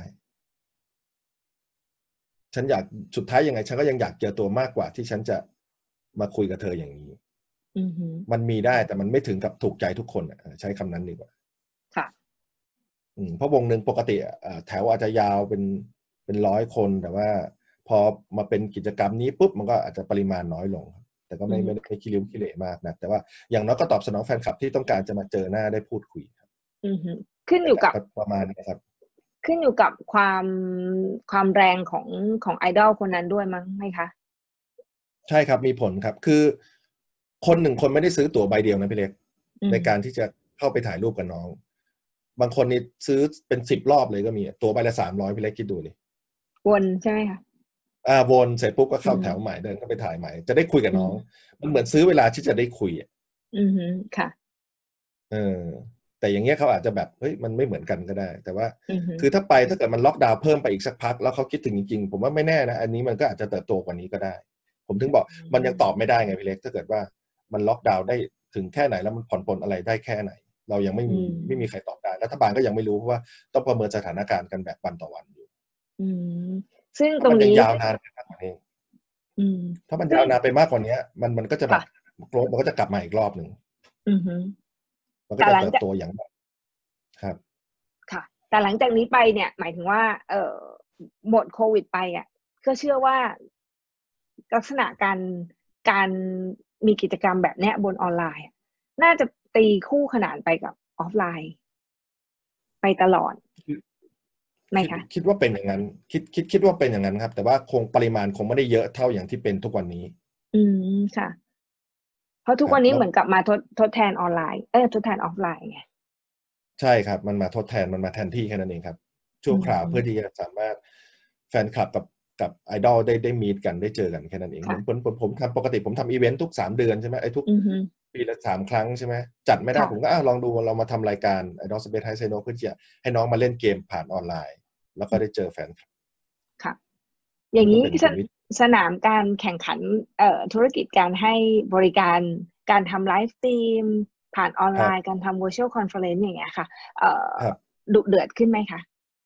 ฉันอยากสุดท้ายยังไงฉันก็ยังอยากเจอตัวมากกว่าที่ฉันจะมาคุยกับเธออย่างนี้มันมีได้แต่มันไม่ถึงกับถูกใจทุกคนใช้คำนั้นดีกว่าค่ะเพราะวงหนึ่งปกติแถวอาจจะยาวเป็น100 คนแต่ว่าพอมาเป็นกิจกรรมนี้ปุ๊บมันก็อาจจะปริมาณน้อยลงแต่ก็ไม่ได้ขี้ริ้วขี้เหร่มากนะแต่ว่าอย่างน้อยก็ตอบสนองแฟนคลับที่ต้องการจะมาเจอหน้าได้พูดคุยครับขึ้นอยู่กับประมาณนี้ครับขึ้นอยู่กับความแรงของไอดอลคนนั้นด้วยมั้งไหมคะใช่ครับมีผลครับคือคน1 คนไม่ได้ซื้อตั๋วใบเดียวนะพี่เล็กในการที่จะเข้าไปถ่ายรูปกับน้องบางคนนี่ซื้อเป็น10 รอบเลยก็มีตั๋วใบละ300พี่เล็กคิดดูดิวนใช่ไหมคะวนเสร็จปุ๊บก็เข้าแถวใหม่เดินเข้าไปถ่ายใหม่จะได้คุยกับน้องมันเหมือนซื้อเวลาที่จะได้คุยค่ะแต่อย่างเงี้ยเขาอาจจะแบบเฮ้ยมันไม่เหมือนกันก็ได้แต่ว่าคือถ้าเกิดมันล็อกดาวน์เพิ่มไปอีกสักพักแล้วเขาคิดถึงจริงๆผมว่าไม่แน่นะอันนี้มันก็อาจจะเติบโตกว่านี้ก็ได้ผมถึงบอกมันยังตอบไม่ได้ไงพี่เล็กถ้าเกิดว่ามันล็อกดาวน์ได้ถึงแค่ไหนแล้วมันผ่อนปลนอะไรได้แค่ไหนเรายังไม่มีใครตอบได้รัฐบาลก็ยังไม่รู้เพราะว่าต้องประเมินสถานการณ์กันแบบวันต่อวันอยู่ซึ่งตรงนี้ยาวนานไปมากกว่านี้ถ้ามันยาวนานไปมากกว่านี้มันก็จะแบบโกรธมันก็จะกลับมาอีกรอบหนึ่งมันก็จะเติบโตอย่างแบบครับค่ะแต่หลังจากนี้ไปเนี่ยหมายถึงว่าหมดโควิดไปก็เชื่อว่าลักษณะการมีกิจกรรมแบบเนี้ยบนออนไลน์น่าจะตีคู่ขนานไปกับออฟไลน์ไปตลอดไหมคะคิดว่าเป็นอย่างนั้นคิดว่าเป็นอย่างนั้นครับแต่ว่าคงปริมาณคงไม่ได้เยอะเท่าอย่างที่เป็นทุกวันนี้ค่ะเพราะทุกวันนี้เหมือนกับมาทดแทนออนไลน์ทดแทนออฟไลน์ไงใช่ครับมันมาทดแทนมันมาแทนที่แค่นั้นเองครับชั่วคราวเพื่อที่จะสามารถแฟนคลับกับไอดอลได้มีตกันได้เจอกันแค่นั้นเองผมทำปกติผมทำอีเวนต์ทุก3 เดือนใช่ไหมทุกปีละ3 ครั้งใช่ไหมจัดไม่ได้ผมก็ลองดูเรามาทำรายการไอดอลสเปซไฮไซโนเพื่อจะให้น้องมาเล่นเกมผ่านออนไลน์แล้วก็ได้เจอแฟนคลับค่ะอย่างนี้สนามการแข่งขันธุรกิจการให้บริการการทำไลฟ์สตรีมผ่านออนไลน์การทำ virtual conference อย่างเงี้ยค่ะดุเดือดขึ้นไหมคะ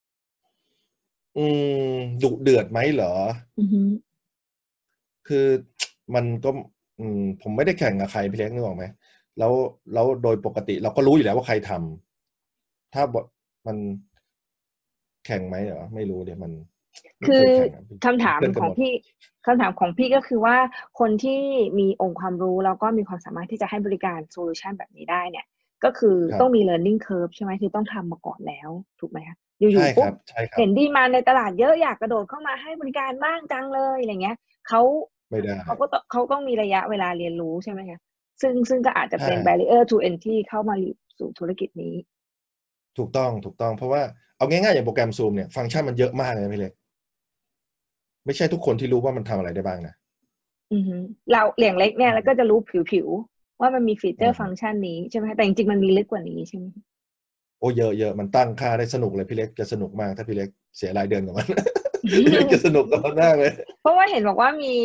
ดุเดือดไหมเหรอคือมันก็ผมไม่ได้แข่งกับใครพี่เล็กนึกออกไหมแล้วโดยปกติเราก็รู้อยู่แล้วว่าใครทำถ้ามันแข่งไหมเหรอไม่รู้เดี๋ยวมันคือคำถามของพี่ก็คือว่าคนที่มีองค์ความรู้แล้วก็มีความสามารถที่จะให้บริการโซลูชันแบบนี้ได้เนี่ยก็คือต้องมี learning curve ใช่ไหมคือต้องทำมาก่อนแล้วถูกไหมคะอยู่ๆปุ๊บเห็นดีมาในตลาดเยอะอยากกระโดดเข้ามาให้บริการบ้างจังเลยอะไรเงี้ยเขาต้องมีระยะเวลาเรียนรู้ใช่ไหมคะซึ่งก็อาจจะเป็น barrier to entry เข้ามาสู่ธุรกิจนี้ถูกต้องเพราะว่าเอาง่ายๆอย่างโปรแกรม Zoom เนี่ยฟังก์ชันมันเยอะมากเลยนะพี่เล็กไม่ใช่ทุกคนที่รู้ว่ามันทำอะไรได้บ้างนะเราเหลี่ยงเล็กเนี่ยแล้วก็จะรู้ผิวว่ามันมีฟีเจอร์ฟังก์อืมชันนี้ใช่ไหมแต่จริงๆมันมีลึกกว่านี้ใช่ไหมโอ้เยอะมันตั้งค่าได้สนุกเลยพี่เล็กจะสนุกมากถ้าพี่เล็กเสียรายเดือนกับมัน พี่เล็กจะสนุกกับมันมากเลยเพราะว่าเห็นบอกว่ามี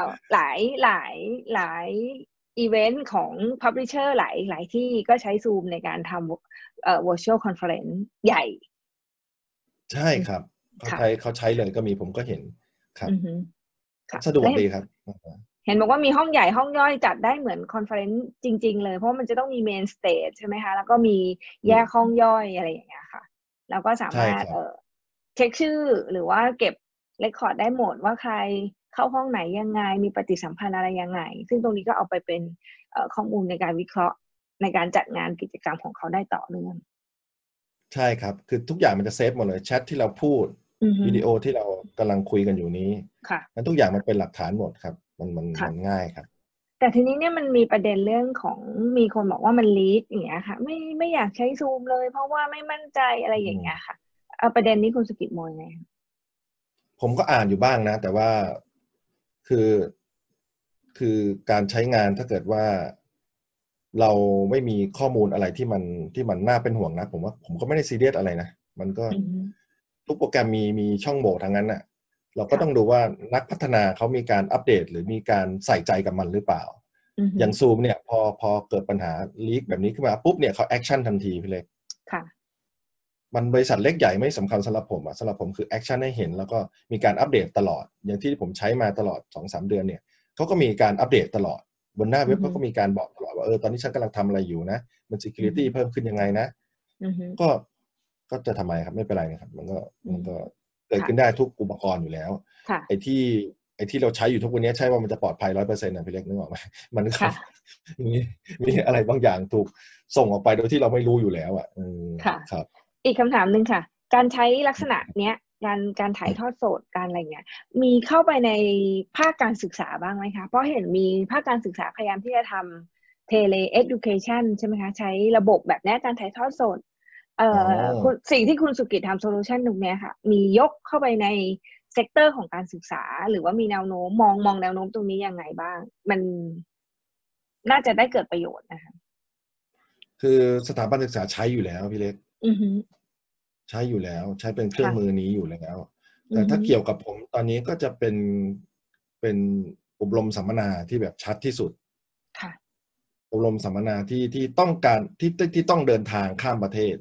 หลายอีเวนต์ของ publisher หลายที่ก็ใช้ Zoom ในการทำvirtual conference ใหญ่ใช่ครับค่ะเขาใช้เลยก็มีผมก็เห็นครับค่ะสะดวและกดีครับเห็นบอกว่ามีห้องใหญ่ห้องย่อยจัดได้เหมือนคอนเฟอเรนซ์จริงๆเลยเพราะมันจะต้องมีเมนสเตจใช่ไหมคะแล้วก็มีแยกห้องย่อยอะไรอย่างเงี้ยค่ะแล้วก็สาใช่มารถครับเช็คชื่อหรือว่าเก็บเรคคอร์ดได้หมดว่าใครเข้าห้องไหนยังไงมีปฏิสัมพันธ์อะไรยังไงซึ่งตรงนี้ก็เอาไปเป็นข้อมูลในการวิเคราะห์ในการจัดงานกิจกรรมของเขาได้ต่อเนื่องใช่ครับคือทุกอย่างมันจะเซฟหมดเลยแชทที่เราพูดวิดีโอที่เรากำลังคุยกันอยู่นี้ค่ะนั้นทุกอย่างมันเป็นหลักฐานหมดครับมันง่ายครับแต่ทีนี้เนี่ยมันมีประเด็นเรื่องของมีคนบอกว่ามันลีดอย่างเงี้ยค่ะไม่อยากใช้ซูมเลยเพราะว่าไม่มั่นใจอะไรอย่างเงี้ยค่ะเอาประเด็นนี้คุณสกิตมองไงผมก็อ่านอยู่บ้างนะแต่ว่าคือคือการใช้งานถ้าเกิดว่าเราไม่มีข้อมูลอะไรที่มันน่าเป็นห่วงนะผมว่าผมก็ไม่ได้ซีเรียสอะไรนะมันก็ทุกโปรแกรมมีช่องโหว่ทั้งนั้นน่ะเราก็ต้องดูว่านักพัฒนาเขามีการอัปเดตหรือมีการใส่ใจกับมันหรือเปล่าอย่างซูมเนี่ยพอเกิดปัญหาลีกแบบนี้ขึ้นมาปุ๊บเนี่ยเขาแอคชั่นทันทีพี่เล็กค่ะมันบริษัทเล็กใหญ่ไม่สำคัญสำหรับผมอะสำหรับผมคือแอคชั่นให้เห็นแล้วก็มีการอัปเดตตลอดอย่างที่ผมใช้มาตลอด 2-3 เดือนเนี่ยเขาก็มีการอัปเดตตลอดบนหน้าเว็บเขาก็มีการบอกตลอดว่าตอนนี้ฉันกำลังทำอะไรอยู่นะมัน security เพิ่มขึ้นยังไงนะก็ก็จะทำไมครับไม่เป็นไรนะครับมันก็เกิดขึ้นได้ทุกอุปกรณ์อยู่แล้วไอ้ที่เราใช้อยู่ทุกวันนี้ใช่ว่ามันจะปลอดภัย100%นะพี่เล็กนึกออกไหมมันก็มีอะไรบางอย่างถูกส่งออกไปโดยที่เราไม่รู้อยู่แล้วอ่ะครับอีกคำถามหนึ่งค่ะการใช้ลักษณะเนี้ยการถ่ายทอดสดการอะไรเงี้ยมีเข้าไปในภาคการศึกษาบ้างไหมคะเพราะเห็นมีภาคการศึกษาพยายามที่จะทำtele education ใช่ไหมคะใช้ระบบแบบนี้การถ่ายทอดสดสิ่งที่คุณสุกิจทำโซลูชันตรงนี้ค่ะมียกเข้าไปในเซกเตอร์ของการศึกษาหรือว่ามีแนวโน้มมองแนวโน้มตรงนี้ยังไงบ้างมันน่าจะได้เกิดประโยชน์นะคะคือสถาบันศึกษาใช้อยู่แล้วพี่เล็กใช้อยู่แล้วใช้เป็นเครื่องมือนี้อยู่แล้วแต่ถ้าเกี่ยวกับผมตอนนี้ก็จะเป็นอบรมสัมมนาที่แบบชัดที่สุดอบรมสัมมนาที่ต้องการที่ต้องเดินทางข้ามประเทศ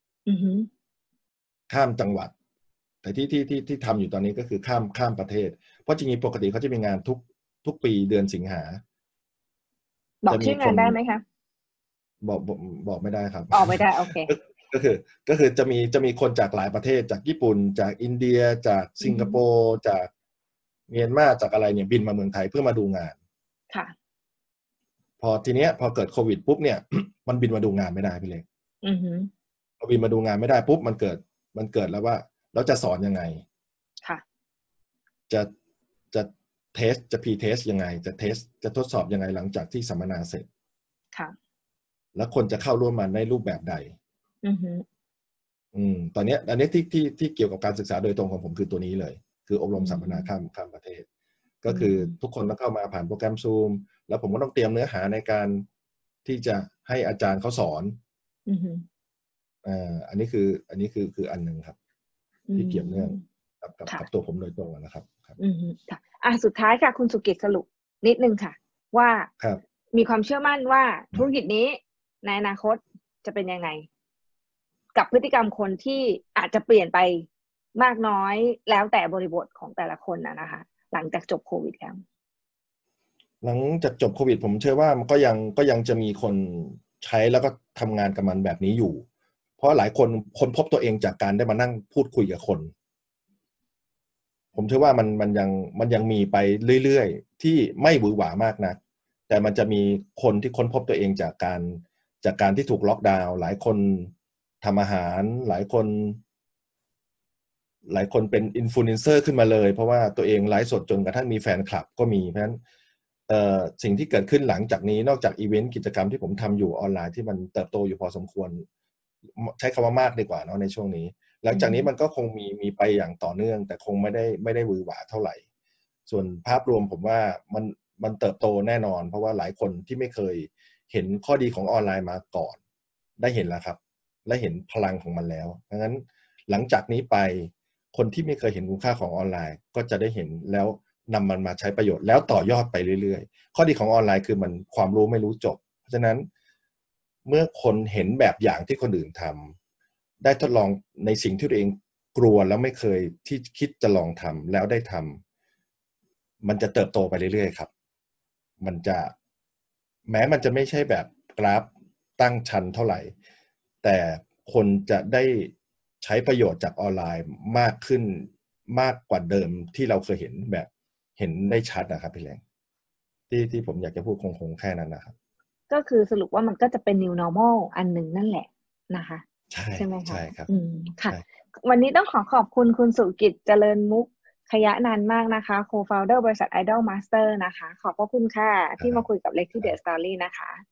ข้ามจังหวัดแต่ที่ทำอยู่ตอนนี้ก็คือข้ามประเทศเพราะจริงๆปกติเขาจะมีงานทุกปีเดือนสิงหาบอกชื่องานได้ไหมคะบอกไม่ได้ครับบอกไม่ได้โอเคก็คือจะมีคนจากหลายประเทศจากญี่ปุ่นจากอินเดียจากสิงคโปร์จากเมียนมาจากอะไรเนี่ยบินมาเมืองไทยเพื่อมาดูงานค่ะพอทีเนี้ยพอเกิดโควิดปุ๊บเนี่ยมันบินมาดูงานไม่ได้พี่เล็กพอบินมาดูงานไม่ได้ปุ๊บมันเกิดแล้วว่าเราจะสอนยังไงค่ะจะเทสจะพรีเทสยังไงจะทดสอบยังไงหลังจากที่สัมมนาเสร็จค่ะแล้วคนจะเข้าร่วมมาในรูปแบบใดตอนนี้อันนี้ที่เกี่ยวกับการศึกษาโดยตรงของผมคือตัวนี้เลยคืออบรมสัมมนาข้ามประเทศก็คือทุกคนต้องเข้ามาผ่านโปรแกรม Zoom แล้วผมก็ต้องเตรียมเนื้อหาในการที่จะให้อาจารย์เขาสอนอันนี้คืออันหนึ่งครับที่เกี่ยวเนื่องกับตัวผมโดยตรงนะครับค่ะสุดท้ายค่ะคุณสุกิจสรุปนิดนึงค่ะว่ามีความเชื่อมั่นว่าธุรกิจนี้ในอนาคตจะเป็นยังไงกับพฤติกรรมคนที่อาจจะเปลี่ยนไปมากน้อยแล้วแต่บริบทของแต่ละคนนะคะหลังจากจบโควิดแล้วหลังจากจบโควิดผมเชื่อว่ามันก็ยังจะมีคนใช้แล้วก็ทำงานกับมันแบบนี้อยู่เพราะหลายคนพบตัวเองจากการได้มานั่งพูดคุยกับคนผมเชื่อว่ามันยังมีไปเรื่อยๆที่ไม่หวือหวามากนักแต่มันจะมีคนที่ค้นพบตัวเองจากการที่ถูกล็อกดาวน์หลายคนทำอาหารหลายคนเป็นอินฟลูเอนเซอร์ขึ้นมาเลยเพราะว่าตัวเองไลฟ์สดจนกระทั่งมีแฟนคลับก็มีเพราะฉะนั้นสิ่งที่เกิดขึ้นหลังจากนี้นอกจากอีเวนต์กิจกรรมที่ผมทำอยู่ออนไลน์ที่มันเติบโตอยู่พอสมควรใช้คำว่ามากดีกว่าเนาะในช่วงนี้หลังจากนี้มันก็คงมีไปอย่างต่อเนื่องแต่คงไม่ได้หวือหวาเท่าไหร่ส่วนภาพรวมผมว่ามันเติบโตแน่นอนเพราะว่าหลายคนที่ไม่เคยเห็นข้อดีของออนไลน์มาก่อนได้เห็นแล้วครับและเห็นพลังของมันแล้วดังนั้นหลังจากนี้ไปคนที่ไม่เคยเห็นคุณค่าของออนไลน์ก็จะได้เห็นแล้วนำมันมาใช้ประโยชน์แล้วต่อยอดไปเรื่อยๆข้อดีของออนไลน์คือมันความรู้ไม่รู้จบเพราะฉะนั้นเมื่อคนเห็นแบบอย่างที่คนอื่นทำได้ทดลองในสิ่งที่ตัวเองกลัวแล้วไม่เคยที่คิดจะลองทำแล้วได้ทำมันจะเติบโตไปเรื่อยๆครับมันจะแม้มันจะไม่ใช่แบบกราฟตั้งชันเท่าไหร่แต่คนจะได้ใช้ประโยชน์จากออนไลน์มากขึ้นมากกว่าเดิมที่เราเคยเห็นแบบเห็นได้ชัดนะครับพี่แรงที่ผมอยากจะพูดคงแค่นั้นนะครับก็คือสรุปว่ามันก็จะเป็น new normal อันหนึ่งนั่นแหละนะคะใช่ไหมคะใช่ครับค่ะวันนี้ต้องขอบคุณคุณสุกิจเจริญมุกขยะนานมากนะคะ co-founder บริษัท Idol Master นะคะขอบพระคุณค่ะที่มาคุยกับ Lexi The Story นะคะ